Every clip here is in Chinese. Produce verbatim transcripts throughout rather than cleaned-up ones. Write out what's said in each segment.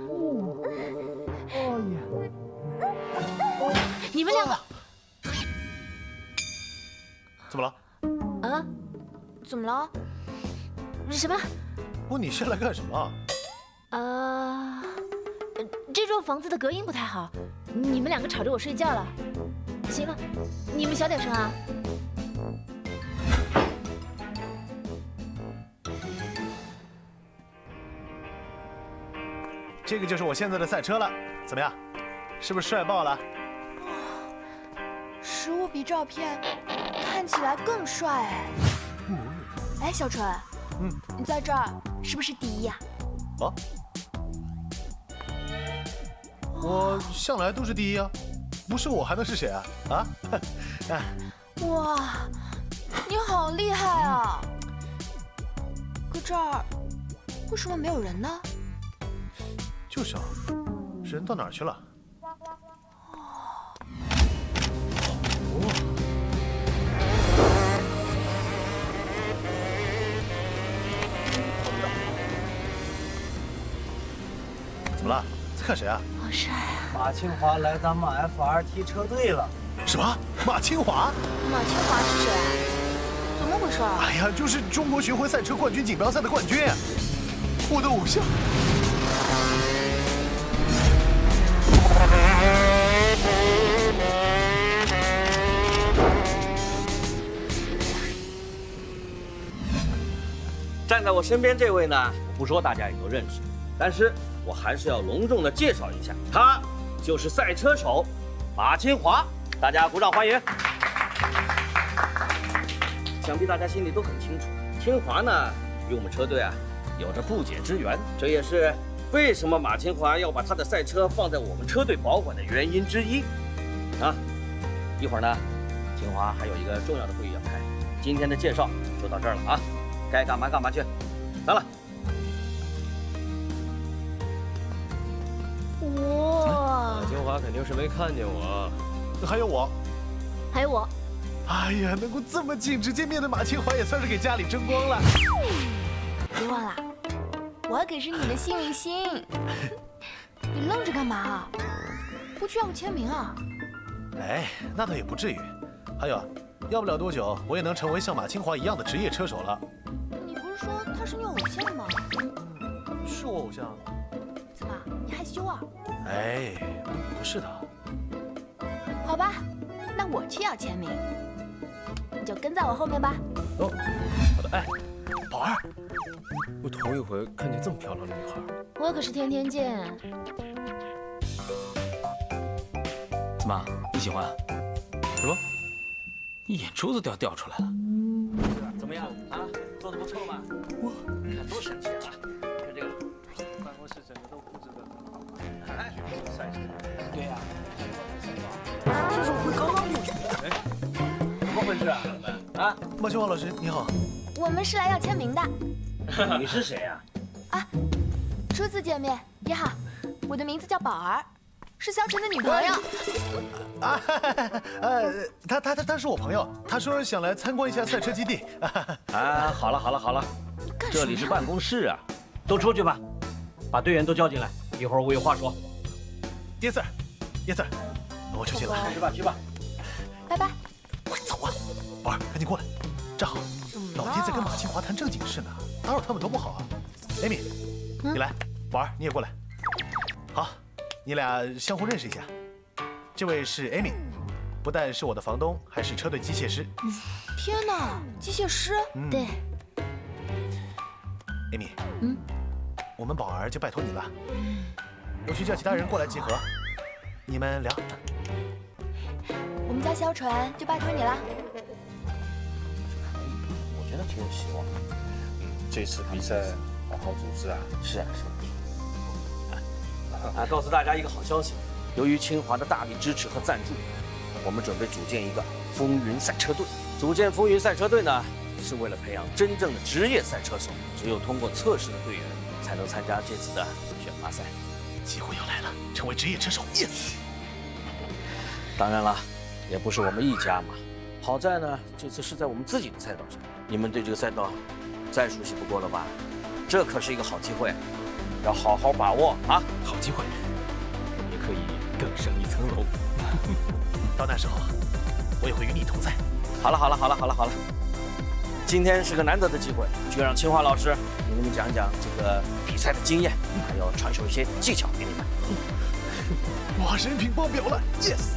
哦耶！ 你们两个怎么了？ 啊？怎么了？什么？ 不，你是来干什么？ 啊，这幢房子的隔音不太好，你们两个吵着我睡觉了。行了，你们小点声啊。 这个就是我现在的赛车了，怎么样？是不是帅爆了？ 实物比照片看起来更帅哎！哎，小纯， 嗯， 你在这儿是不是第一呀？ 哦，我向来都是第一啊，不是我还能是谁啊？啊？ 哇，你好厉害啊！可这儿为什么没有人呢？ 就是啊，人到哪儿去了？怎么了？在看谁啊？ 好帅啊！ 马清华来咱们 F R T 车队了。 什么？马清华？ 马清华是谁？怎么回事啊？ 哎呀，就是中国巡回赛车冠军锦标赛的冠军，我的偶像。 站在我身边这位呢，我不说大家也都认识，但是我还是要隆重的介绍一下，他就是赛车手马清华，大家鼓掌欢迎。想必大家心里都很清楚，清华呢与我们车队啊有着不解之缘，这也是为什么马清华要把他的赛车放在我们车队保管的原因之一。啊，一会儿呢，清华还有一个重要的会议要开，今天的介绍就到这儿了啊。 该干嘛干嘛去，来了。 哇！ 马清华肯定是没看见我， 还有我， 还有我。 哎呀，能够这么近直接面对马清华，也算是给家里争光了。 别忘了，我可是你的幸运星。你愣着干嘛？不去要个签名啊？ 哎，那倒也不至于。还有，要不了多久，我也能成为像马清华一样的职业车手了。 你不是说他是你偶像吗？ 是我偶像？ 怎么，你害羞啊？ 哎，不是的。 好吧，那我去要签名，你就跟在我后面吧。 哦，好的。哎，宝儿， 我头一回看见这么漂亮的女孩。 我可是天天见。 怎么，你喜欢？什么？你眼珠子都要掉出来了。 怎么样啊？做的不错吧？哇，看多神奇啊！看这个，办公室整个都布置的很好。哎，帅气。对呀。这手会刚刚过去。哎，怎么回事啊？你们啊？ 马清华老师你好。 我们是来要签名的。 你是谁呀？ 啊，初次见面，你好，我的名字叫宝儿，是香纯的女朋友。 啊，呃，他他他他是我朋友，他说想来参观一下赛车基地。 啊，好了好了好了，这里是办公室啊，都出去吧，把队员都叫进来，一会儿我有话说。 Yes sir， Yes sir， 我出去了。 去吧去吧， 拜拜。 快走啊，宝儿，赶紧过来，站好，老爹在跟马清华谈正经事呢，打扰他们多不好啊。Amy，你来，宝儿你也过来。好，你俩相互认识一下。 这位是 Amy， 不但是我的房东，还是车队机械师。 天哪，机械师？ 嗯、 对。 Amy， 嗯， 我们宝儿就拜托你了。我去叫其他人过来集合，你们聊。 我们家小纯就拜托你了。 我觉得挺有希望。 嗯，这次比赛好好组织啊。 是啊是啊。啊，告诉大家一个好消息。 由于清华的大力支持和赞助，我们准备组建一个风云赛车队。组建风云赛车队呢，是为了培养真正的职业赛车手。只有通过测试的队员，才能参加这次的选拔赛。 机会要来了，成为职业车手。Yes。 当然了，也不是我们一家嘛。好在呢，这次是在我们自己的赛道上。你们对这个赛道再熟悉不过了吧？这可是一个好机会。 要好好把握啊！ 好机会，我们也可以更上一层楼。 到那时候，我也会与你同在。 好了好了好了好了好了，今天是个难得的机会，就让清华老师给你们讲讲这个比赛的经验，还要传授一些技巧给你们。 哇，人品爆表了 ，yes！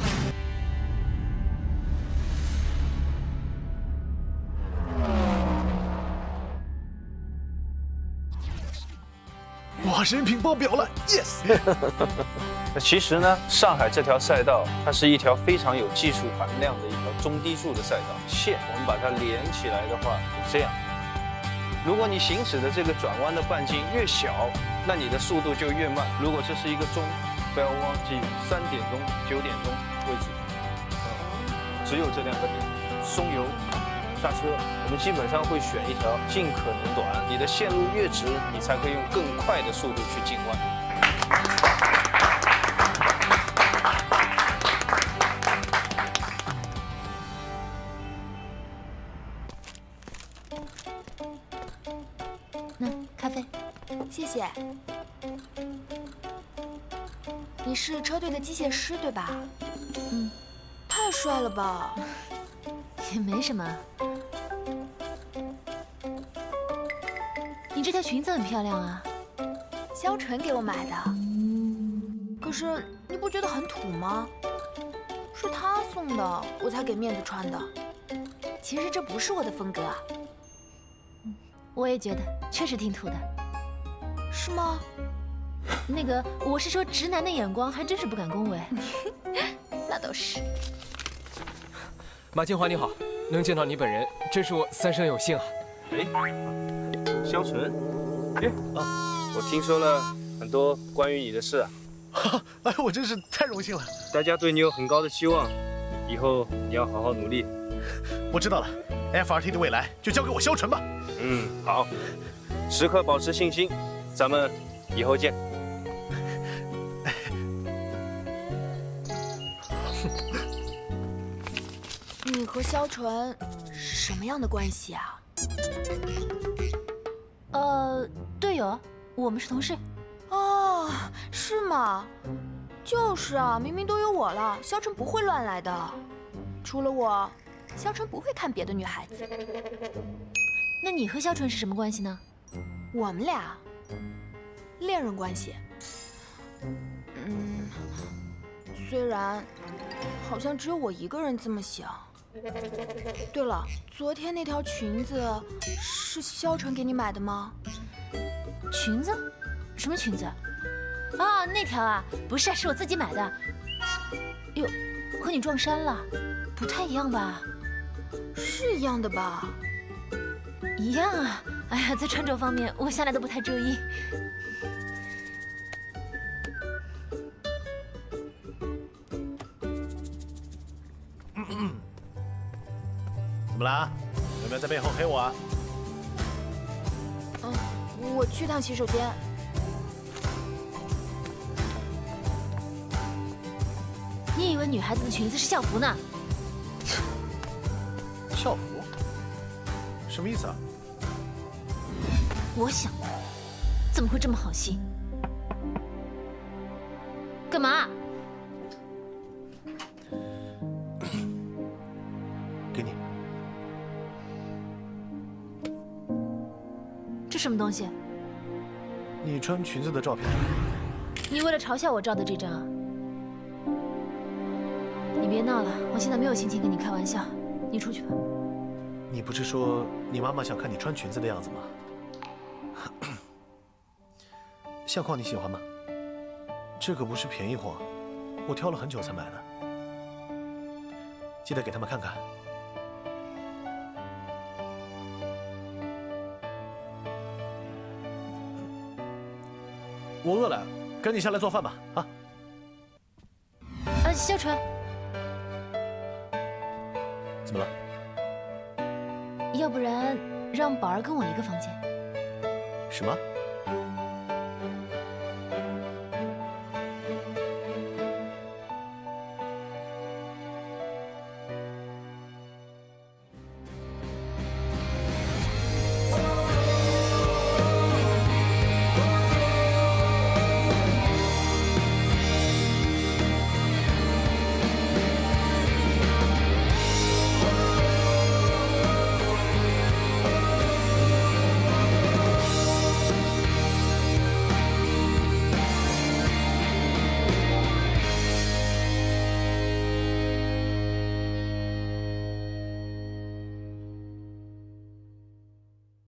哇，人品爆表了 ，yes！ 那其实呢，上海这条赛道，它是一条非常有技术含量的一条中低速的赛道。线我们把它连起来的话，这样。如果你行驶的这个转弯的半径越小，那你的速度就越慢。如果这是一个钟，不要忘记三点钟、九点钟位置，嗯，只有这两个点。松油、刹车，我们基本上会选一条尽可能短。你的线路越直，你才可以用更快的速度去进弯。 那咖啡， 谢谢。你是车队的机械师对吧？ 嗯， 太帅了吧！ 也没什么。你这条裙子很漂亮啊， 肖纯给我买的。可是你不觉得很土吗？是他送的，我才给面子穿的。其实这不是我的风格啊。 我也觉得，确实挺土的。 是吗？ 那个，我是说，直男的眼光还真是不敢恭维。 那倒是。 马清华你好，能见到你本人，真是我三生有幸啊。 哎，肖纯，耶啊！我听说了很多关于你的事啊。 哎，我真是太荣幸了。 大家对你有很高的期望，以后你要好好努力。 我知道了 ，F R T 的未来就交给我肖纯吧。 嗯，好，时刻保持信心，咱们以后见。 你和肖纯是什么样的关系啊？ 呃，队友，我们是同事。 哦，是吗？就是啊，明明都有我了，肖纯不会乱来的。除了我，肖纯不会看别的女孩子。 那你和肖纯是什么关系呢？ 我们俩恋人关系。嗯，虽然好像只有我一个人这么想。对了，昨天那条裙子是肖纯给你买的吗？ 裙子？什么裙子？啊，那条啊，不是，是我自己买的。哟，和你撞衫了，不太一样吧？ 是一样的吧？ 一样啊。哎呀，在穿着方面，我向来都不太注意。 怎么啦？有没有在背后黑我啊？ 嗯，我去趟洗手间。 你以为女孩子的裙子是校服呢？ 校服？什么意思啊？ 我想，怎么会这么好心？干嘛？ 给你。 这什么东西？ 你穿裙子的照片。 你为了嘲笑我照的这张啊？你别闹了，我现在没有心情跟你开玩笑，你出去吧。 你不是说你妈妈想看你穿裙子的样子吗？相框你喜欢吗？这可不是便宜货，我挑了很久才买的。记得给他们看看。我饿了，赶紧下来做饭吧，啊！ 呃，肖纯， 怎么了？ 要不然让宝儿跟我一个房间？ 什么？